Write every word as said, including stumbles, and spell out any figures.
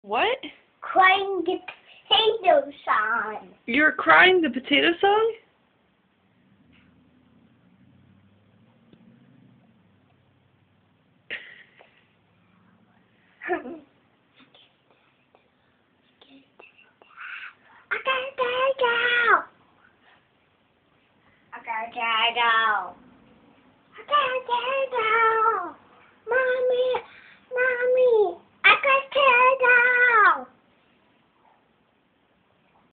What? Crying the potato song. You're crying the potato song?